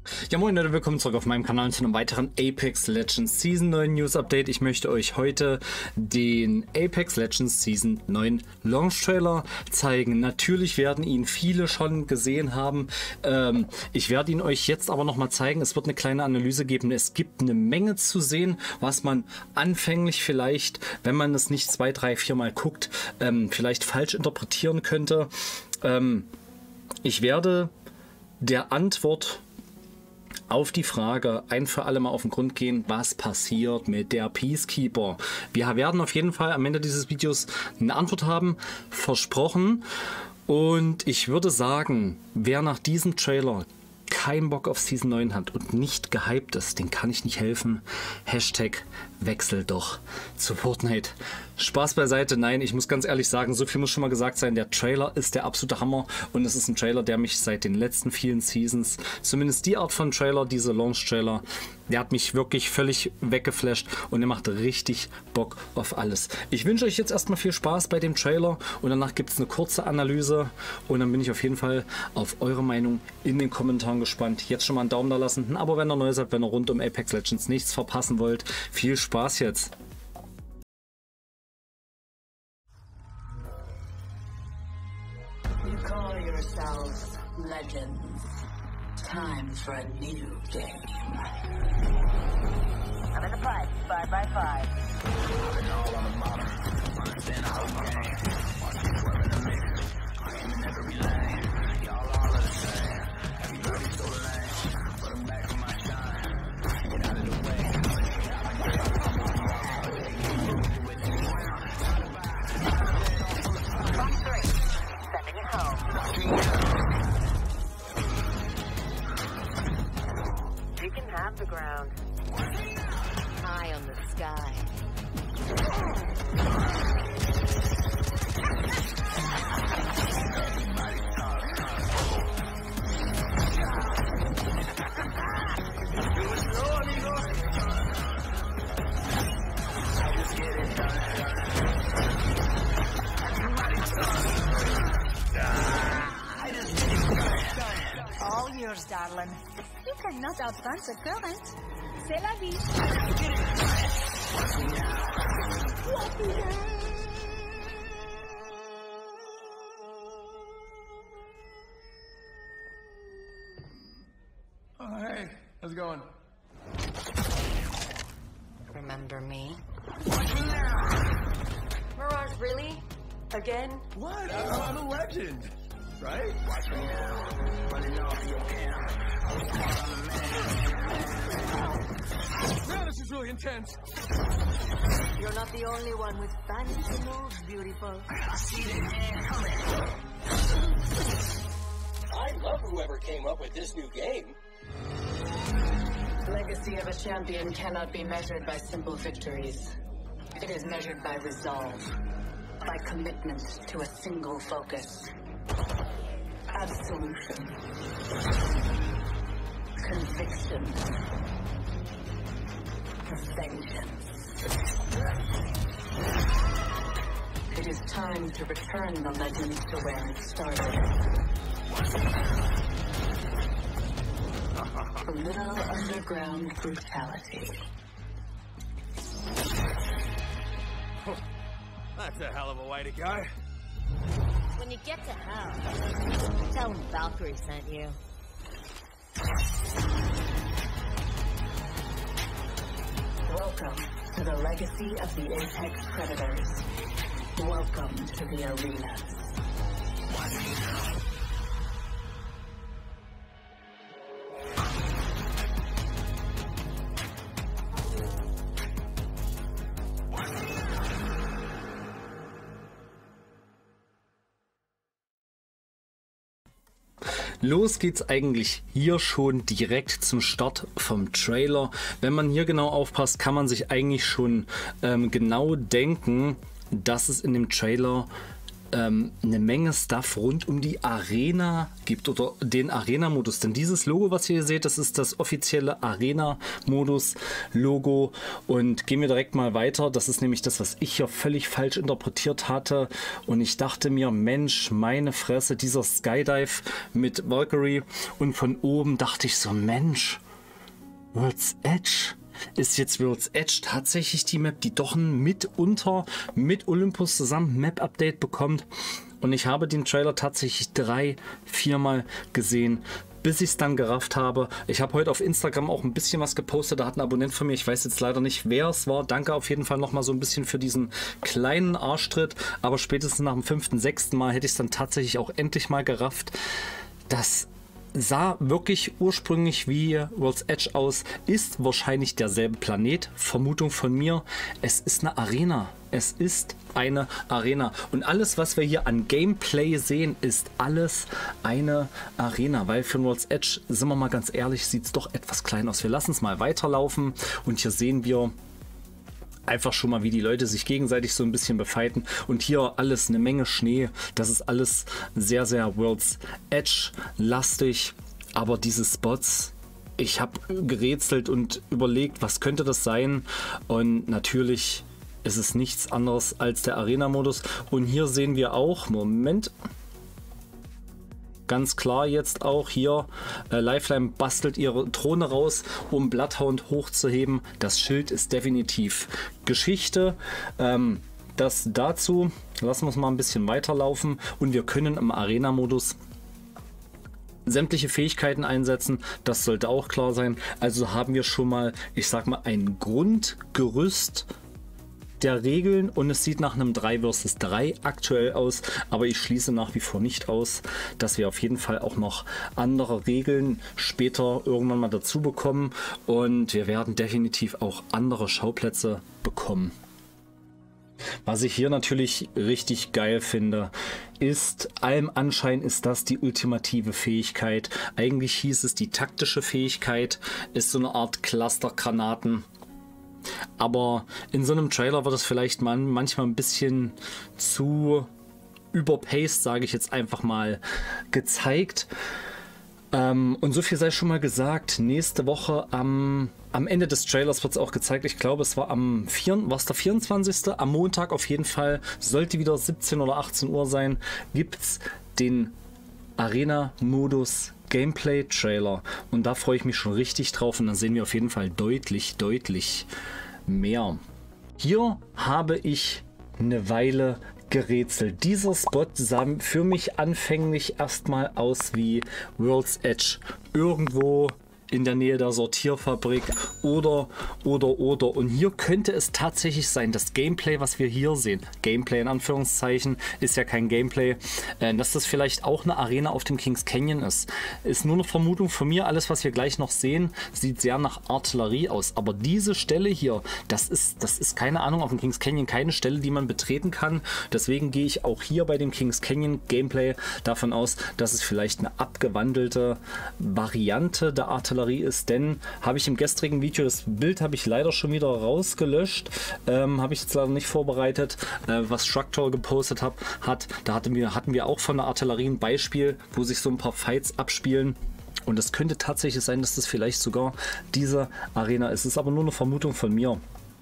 Ja moin Leute, willkommen zurück auf meinem Kanal zu einem weiteren Apex Legends Season 9 News Update. Ich möchte euch heute den Apex Legends Season 9 Launch Trailer zeigen. Natürlich werden ihn viele schon gesehen haben. Ich werde ihn euch jetzt aber nochmal zeigen. Es wird eine kleine Analyse geben. Es gibt eine Menge zu sehen, was man anfänglich vielleicht, wenn man es nicht 2, 3, 4 Mal guckt, vielleicht falsch interpretieren könnte. Ich werde der Antwort auf die Frage ein für alle Mal auf den Grund gehen, was passiert mit der Peacekeeper. Wir werden auf jeden Fall am Ende dieses Videos eine Antwort haben, versprochen. Und ich würde sagen, wer nach diesem Trailer keinen Bock auf Season 9 hat und nicht gehypt ist, den kann ich nicht helfen. Hashtag wechsel doch zu Fortnite. Spaß beiseite, nein, ich muss ganz ehrlich sagen, so viel muss schon mal gesagt sein, der Trailer ist der absolute Hammer und es ist ein Trailer, der mich seit den letzten vielen Seasons, zumindest die Art von Trailer, diese Launch-Trailer, der hat mich wirklich völlig weggeflasht und der macht richtig Bock auf alles. Ich wünsche euch jetzt erstmal viel Spaß bei dem Trailer und danach gibt es eine kurze Analyse und dann bin ich auf jeden Fall auf eure Meinung in den Kommentaren gespannt. Jetzt schon mal einen Daumen da lassen, ein Abo, wenn ihr neu seid, wenn ihr rund um Apex Legends nichts verpassen wollt. Viel Spaß jetzt! You call yourselves legends. Time for a new game. I'm in the pipe, 5 by 5. I've all on the bottom. Understand the whole game. Watch me swerve in the mix. I am in every lane. Y'all all are the same. Everybody so lame. Put them back in my shine. Get out of the way. Box 3. Sending it home. You can have the ground. High on the sky. All yours, darling. You cannot outpunch a current. C'est la vie. Oh, hey, how's it going? Remember me? Mirage, really? Again? What? I'm a legend, right? Man, this is really intense. You're not the only one with fancy moves, beautiful. I see the man coming. I love whoever came up with this new game. Legacy of a champion cannot be measured by simple victories. It is measured by resolve, by commitment to a single focus. Absolution. Conviction. Vengeance. It is time to return the legend to where it started. A little underground brutality. That's a hell of a way to go. When you get to hell, tell them Valkyrie sent you. Welcome to the legacy of the Apex Predators. Welcome to the arena. Los geht's eigentlich hier schon direkt zum Start vom Trailer. Wenn man hier genau aufpasst, kann man sich eigentlich schon genau denken, dass es in dem Trailer eine Menge Stuff rund um die Arena gibt oder den Arena-Modus. Denn dieses Logo, was ihr hier seht, das ist das offizielle Arena-Modus-Logo. Und gehen wir direkt mal weiter. Das ist nämlich das, was ich hier völlig falsch interpretiert hatte. Und ich dachte mir, Mensch, meine Fresse, dieser Skydive mit Valkyrie. Und von oben dachte ich so, Mensch, World's Edge. Ist jetzt World's Edge tatsächlich die Map, die doch mitunter mit Olympus zusammen Map-Update bekommt? Und ich habe den Trailer tatsächlich 3-4 Mal gesehen, bis ich es dann gerafft habe. Ich habe heute auf Instagram auch ein bisschen was gepostet, da hat ein Abonnent von mir, ich weiß jetzt leider nicht, wer es war. Danke auf jeden Fall nochmal so ein bisschen für diesen kleinen Arschtritt, aber spätestens nach dem 5., 6. Mal hätte ich es dann tatsächlich auch endlich mal gerafft. Das sah wirklich ursprünglich wie World's Edge aus, ist wahrscheinlich derselbe Planet, Vermutung von mir. Es ist eine Arena. Es ist eine Arena. Und alles, was wir hier an Gameplay sehen, ist alles eine Arena. Weil für World's Edge, sind wir mal ganz ehrlich, sieht es doch etwas klein aus. Wir lassen es mal weiterlaufen und hier sehen wir einfach schon mal, wie die Leute sich gegenseitig so ein bisschen befeiten. Und hier alles eine Menge Schnee. Das ist alles sehr, sehr World's Edge lastig. Aber diese Spots, ich habe gerätselt und überlegt, was könnte das sein? Und natürlich ist es nichts anderes als der Arena-Modus. Und hier sehen wir auch, Moment, ganz klar jetzt auch hier, Lifeline bastelt ihre Drohne raus, um Bloodhound hochzuheben. Das Schild ist definitiv Geschichte. Das dazu, lassen wir es mal ein bisschen weiterlaufen und wir können im Arena-Modus sämtliche Fähigkeiten einsetzen. Das sollte auch klar sein. Also haben wir schon mal, ich sag mal, ein Grundgerüst der Regeln und es sieht nach einem 3 vs 3 aktuell aus, aber ich schließe nach wie vor nicht aus, dass wir auf jeden Fall auch noch andere Regeln später irgendwann mal dazu bekommen und wir werden definitiv auch andere Schauplätze bekommen. Was ich hier natürlich richtig geil finde, ist, allem Anschein ist das die ultimative Fähigkeit. Eigentlich hieß es die taktische Fähigkeit, ist so eine Art Clustergranaten. Aber in so einem Trailer wird es vielleicht manchmal ein bisschen zu überpaced, sage ich jetzt einfach mal, gezeigt. Und so viel sei schon mal gesagt, nächste Woche am Ende des Trailers wird es auch gezeigt. Ich glaube, es war der 24. Am Montag auf jeden Fall, sollte wieder 17 oder 18 Uhr sein, gibt es den Arena-Modus Gameplay-Trailer. Und da freue ich mich schon richtig drauf und dann sehen wir auf jeden Fall deutlich mehr. Hier habe ich eine Weile gerätselt. Dieser Spot sah für mich anfänglich erstmal aus wie World's Edge. Irgendwo in der Nähe der Sortierfabrik oder. Und hier könnte es tatsächlich sein, das Gameplay, was wir hier sehen, Gameplay in Anführungszeichen, ist ja kein Gameplay, dass das vielleicht auch eine Arena auf dem Kings Canyon ist. Ist nur eine Vermutung von mir. Alles, was wir gleich noch sehen, sieht sehr nach Artillerie aus. Aber diese Stelle hier, das ist keine Ahnung, auf dem Kings Canyon keine Stelle, die man betreten kann. Deswegen gehe ich auch hier bei dem Kings Canyon Gameplay davon aus, dass es vielleicht eine abgewandelte Variante der Artillerie ist, denn habe ich im gestrigen Video, das Bild habe ich leider schon wieder rausgelöscht, habe ich jetzt leider nicht vorbereitet, was Structor gepostet hat, da hatten wir auch von der Artillerie ein Beispiel, wo sich so ein paar Fights abspielen. Und es könnte tatsächlich sein, dass das vielleicht sogar diese Arena ist. Es ist aber nur eine Vermutung von mir.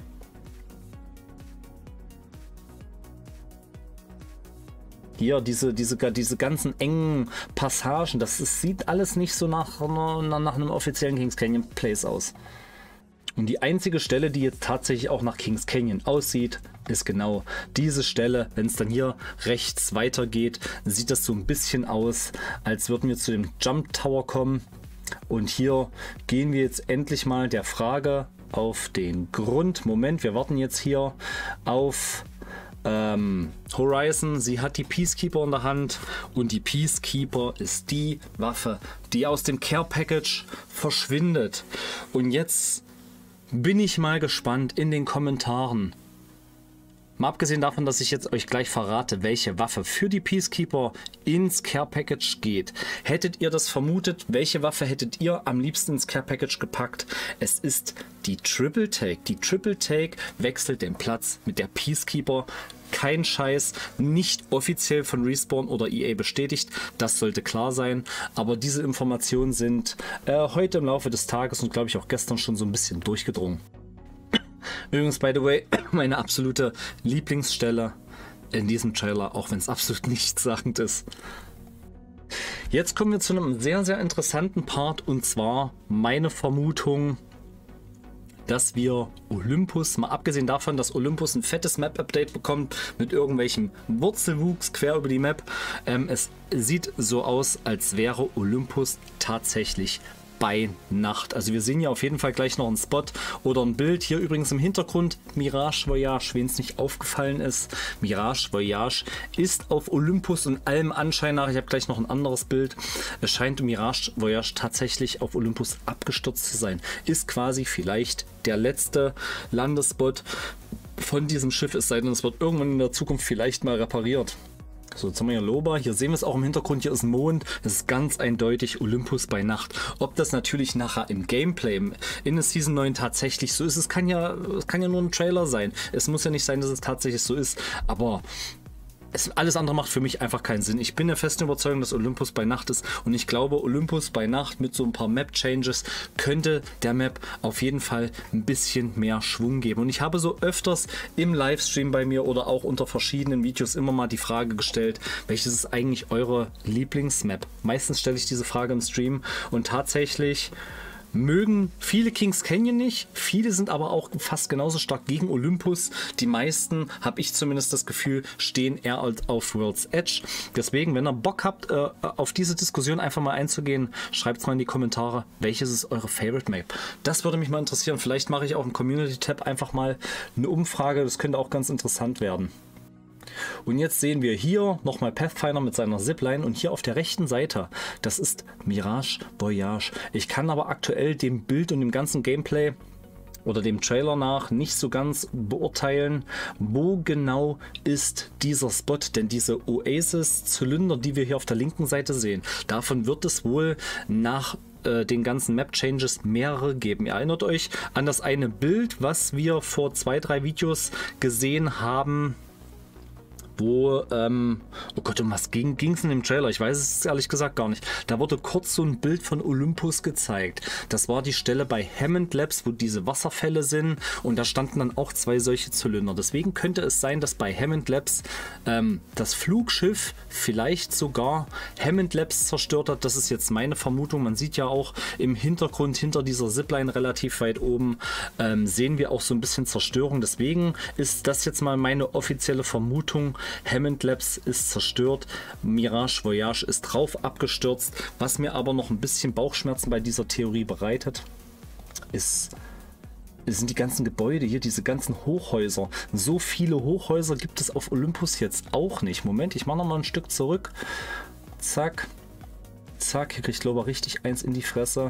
Hier, diese ganzen engen Passagen, sieht alles nicht so nach einem offiziellen Kings Canyon Place aus. Und die einzige Stelle, die jetzt tatsächlich auch nach Kings Canyon aussieht, ist genau diese Stelle. Wenn es dann hier rechts weitergeht, sieht das so ein bisschen aus, als würden wir zu dem Jump Tower kommen. Und hier gehen wir jetzt endlich mal der Frage auf den Grund. Moment, wir warten jetzt hier auf Horizon. Sie hat die Peacekeeper in der Hand und die Peacekeeper ist die Waffe, die aus dem Care Package verschwindet. Und jetzt bin ich mal gespannt in den Kommentaren. Mal abgesehen davon, dass ich jetzt euch gleich verrate, welche Waffe für die Peacekeeper ins Care Package geht. Hättet ihr das vermutet? Welche Waffe hättet ihr am liebsten ins Care Package gepackt? Es ist die Triple Take. Die Triple Take wechselt den Platz mit der Peacekeeper. Kein Scheiß, nicht offiziell von Respawn oder EA bestätigt, das sollte klar sein, aber diese Informationen sind heute im Laufe des Tages und glaube ich auch gestern schon so ein bisschen durchgedrungen. Übrigens, by the way, meine absolute Lieblingsstelle in diesem Trailer, auch wenn es absolut nichtssagend ist. Jetzt kommen wir zu einem sehr, sehr interessanten Part und zwar meine Vermutung, dass wir Olympus, mal abgesehen davon, dass Olympus ein fettes Map-Update bekommt mit irgendwelchem Wurzelwuchs quer über die Map. Es sieht so aus, als wäre Olympus tatsächlich bei Nacht. Also wir sehen ja auf jeden Fall gleich noch einen Spot oder ein Bild. Hier übrigens im Hintergrund Mirage Voyage, wen es nicht aufgefallen ist. Mirage Voyage ist auf Olympus und allem Anschein nach, ich habe gleich noch ein anderes Bild, es scheint Mirage Voyage tatsächlich auf Olympus abgestürzt zu sein. Ist quasi vielleicht der letzte Landespot von diesem Schiff, es sei denn, es wird irgendwann in der Zukunft vielleicht mal repariert. So, jetzt haben wir hier Loba. Hier sehen wir es auch im Hintergrund. Hier ist ein Mond. Das ist ganz eindeutig Olympus bei Nacht. Ob das natürlich nachher im Gameplay in der Season 9 tatsächlich so ist, es kann ja nur ein Trailer sein. Es muss ja nicht sein, dass es tatsächlich so ist. Aber alles andere macht für mich einfach keinen Sinn. Ich bin der festen Überzeugung, dass Olympus bei Nacht ist und ich glaube, Olympus bei Nacht mit so ein paar Map-Changes könnte der Map auf jeden Fall ein bisschen mehr Schwung geben. Und ich habe so öfters im Livestream bei mir oder auch unter verschiedenen Videos immer mal die Frage gestellt, welches ist eigentlich eure Lieblingsmap? Meistens stelle ich diese Frage im Stream und tatsächlich mögen viele Kings Canyon nicht, viele sind aber auch fast genauso stark gegen Olympus. Die meisten, habe ich zumindest das Gefühl, stehen eher auf World's Edge. Deswegen, wenn ihr Bock habt, auf diese Diskussion einfach mal einzugehen, schreibt es mal in die Kommentare, welches ist eure Favorite Map. Das würde mich mal interessieren. Vielleicht mache ich auch im Community-Tab einfach mal eine Umfrage, das könnte auch ganz interessant werden. Und jetzt sehen wir hier nochmal Pathfinder mit seiner Zipline und hier auf der rechten Seite, das ist Mirage Voyage. Ich kann aber aktuell dem Bild und dem ganzen Gameplay oder dem Trailer nach nicht so ganz beurteilen, wo genau ist dieser Spot, denn diese Oasis-Zylinder, die wir hier auf der linken Seite sehen, davon wird es wohl nach den ganzen Map-Changes mehrere geben. Ihr erinnert euch an das eine Bild, was wir vor 2-3 Videos gesehen haben, wo, oh Gott, um was ging es in dem Trailer? Ich weiß es ehrlich gesagt gar nicht. Da wurde kurz so ein Bild von Olympus gezeigt. Das war die Stelle bei Hammond Labs, wo diese Wasserfälle sind und da standen dann auch 2 solche Zylinder. Deswegen könnte es sein, dass bei Hammond Labs das Flugschiff vielleicht sogar Hammond Labs zerstört hat. Das ist jetzt meine Vermutung. Man sieht ja auch im Hintergrund, hinter dieser Zipline relativ weit oben, sehen wir auch so ein bisschen Zerstörung. Deswegen ist das jetzt mal meine offizielle Vermutung. Hammond Labs ist zerstört, Mirage Voyage ist drauf abgestürzt. Was mir aber noch ein bisschen Bauchschmerzen bei dieser Theorie bereitet, sind die ganzen Gebäude hier, diese ganzen Hochhäuser. So viele Hochhäuser gibt es auf Olympus jetzt auch nicht. Moment, ich mache noch mal ein Stück zurück. Zack, zack, hier kriegt Loba richtig eins in die Fresse.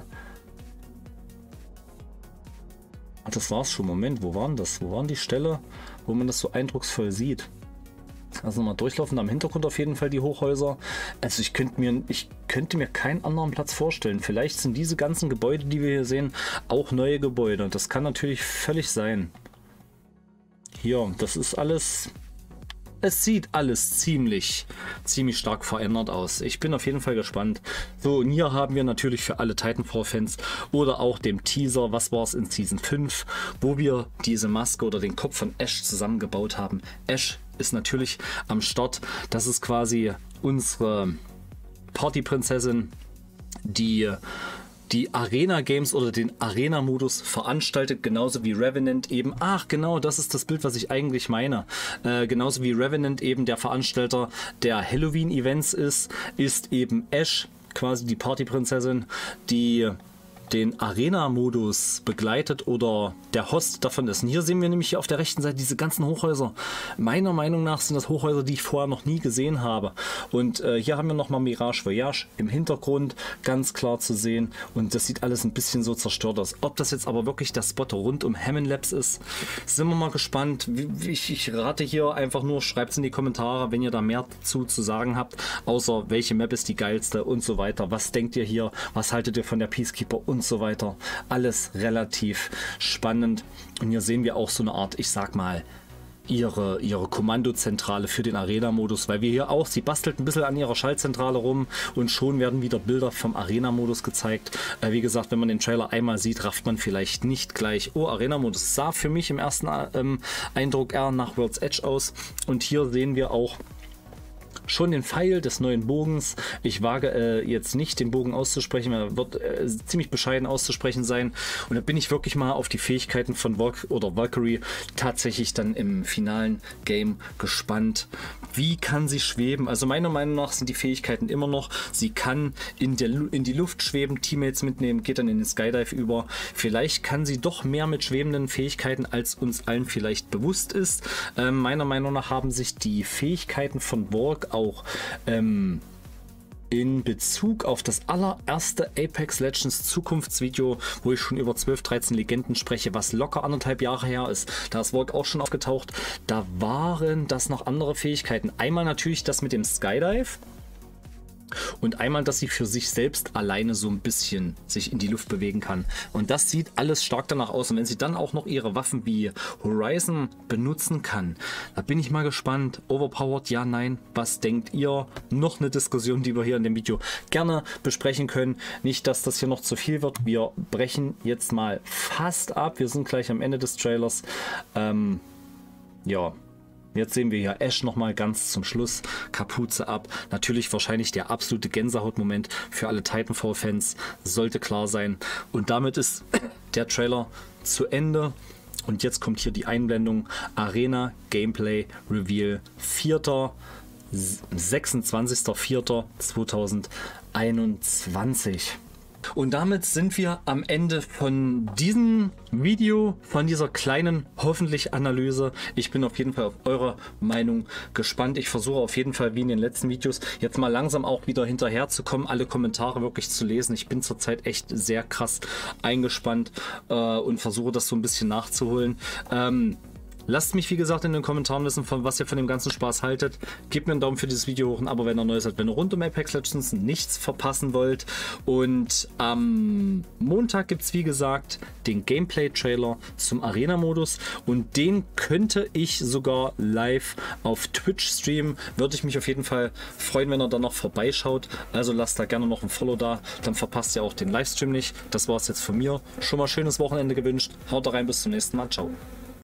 Ach, das war's schon. Moment, wo waren das? Wo waren die Stelle, wo man das so eindrucksvoll sieht? Also nochmal durchlaufen, am Hintergrund auf jeden Fall die Hochhäuser. Also ich könnte mir keinen anderen Platz vorstellen. Vielleicht sind diese ganzen Gebäude, die wir hier sehen, auch neue Gebäude. Das kann natürlich völlig sein. Hier, das ist alles... Es sieht alles ziemlich stark verändert aus. Ich bin auf jeden Fall gespannt. So, und hier haben wir natürlich für alle Titanfall-Fans oder auch dem Teaser, was war es in Season 5, wo wir diese Maske oder den Kopf von Ash zusammengebaut haben. Ash ist natürlich am Start. Das ist quasi unsere Partyprinzessin, die Arena-Games oder den Arena-Modus veranstaltet, genauso wie Revenant eben. Ach genau, das ist das Bild, was ich eigentlich meine. Genauso wie Revenant eben der Veranstalter der Halloween-Events ist eben Ash, quasi die Partyprinzessin, die den Arena-Modus begleitet oder der Host davon ist. Und hier sehen wir nämlich hier auf der rechten Seite diese ganzen Hochhäuser. Meiner Meinung nach sind das Hochhäuser, die ich vorher noch nie gesehen habe. Und hier haben wir nochmal Mirage Voyage im Hintergrund, ganz klar zu sehen. Und das sieht alles ein bisschen so zerstört aus. Ob das jetzt aber wirklich der Spot rund um Hammond Labs ist, sind wir mal gespannt. Ich rate hier einfach nur, schreibt es in die Kommentare, wenn ihr da mehr dazu zu sagen habt, außer welche Map ist die geilste und so weiter. Was denkt ihr hier? Was haltet ihr von der Peacekeeper und so weiter? Alles relativ spannend. Und hier sehen wir auch so eine Art, ich sag mal, ihre Kommandozentrale für den Arena-Modus, weil wir hier auch, sie bastelt ein bisschen an ihrer Schaltzentrale rum und schon werden wieder Bilder vom Arena-Modus gezeigt. Wie gesagt, wenn man den Trailer einmal sieht, rafft man vielleicht nicht gleich, oh, Arena-Modus sah für mich im ersten Eindruck eher nach World's Edge aus. Und hier sehen wir auch schon den Pfeil des neuen Bogens. Ich wage jetzt nicht, den Bogen auszusprechen, er wird ziemlich bescheiden auszusprechen sein. Und da bin ich wirklich mal auf die Fähigkeiten von Valkyrie tatsächlich dann im finalen Game gespannt. Wie kann sie schweben? Also meiner Meinung nach sind die Fähigkeiten immer noch, sie kann in die Luft schweben, Teammates mitnehmen, geht dann in den Skydive über. Vielleicht kann sie doch mehr mit schwebenden Fähigkeiten, als uns allen vielleicht bewusst ist. Meiner Meinung nach haben sich die Fähigkeiten von Valk auch in Bezug auf das allererste Apex Legends Zukunftsvideo, wo ich schon über 12, 13 Legenden spreche, was locker 1,5 Jahre her ist. Da ist Valk auch schon aufgetaucht. Da waren das noch andere Fähigkeiten. Einmal natürlich das mit dem Skydive. Und einmal, dass sie für sich selbst alleine so ein bisschen sich in die Luft bewegen kann. Und das sieht alles stark danach aus. Und wenn sie dann auch noch ihre Waffen wie Horizon benutzen kann, da bin ich mal gespannt. Overpowered, ja, nein. Was denkt ihr? Noch eine Diskussion, die wir hier in dem Video gerne besprechen können. Nicht, dass das hier noch zu viel wird. Wir brechen jetzt mal fast ab. Wir sind gleich am Ende des Trailers. Ja. Jetzt sehen wir hier Ash nochmal ganz zum Schluss, Kapuze ab. Natürlich wahrscheinlich der absolute Gänsehautmoment für alle Titanfall-Fans, sollte klar sein. Und damit ist der Trailer zu Ende. Und jetzt kommt hier die Einblendung. Arena Gameplay Reveal 26.04.2021. Und damit sind wir am Ende von diesem Video, von dieser kleinen, hoffentlich Analyse. Ich bin auf jeden Fall auf eure Meinung gespannt. Ich versuche auf jeden Fall, wie in den letzten Videos, jetzt mal langsam auch wieder hinterher zu kommen, alle Kommentare wirklich zu lesen. Ich bin zurzeit echt sehr krass eingespannt und versuche das so ein bisschen nachzuholen. Lasst mich, wie gesagt, in den Kommentaren wissen, von was ihr von dem ganzen Spaß haltet. Gebt mir einen Daumen für dieses Video hoch, ein Abo, wenn ihr neu seid, wenn ihr rund um Apex Legends nichts verpassen wollt. Und am Montag gibt es, wie gesagt, den Gameplay-Trailer zum Arena-Modus. Und den könnte ich sogar live auf Twitch streamen. Würde ich mich auf jeden Fall freuen, wenn ihr da noch vorbeischaut. Also lasst da gerne noch ein Follow da. Dann verpasst ihr auch den Livestream nicht. Das war es jetzt von mir. Schon mal schönes Wochenende gewünscht. Haut da rein, bis zum nächsten Mal. Ciao.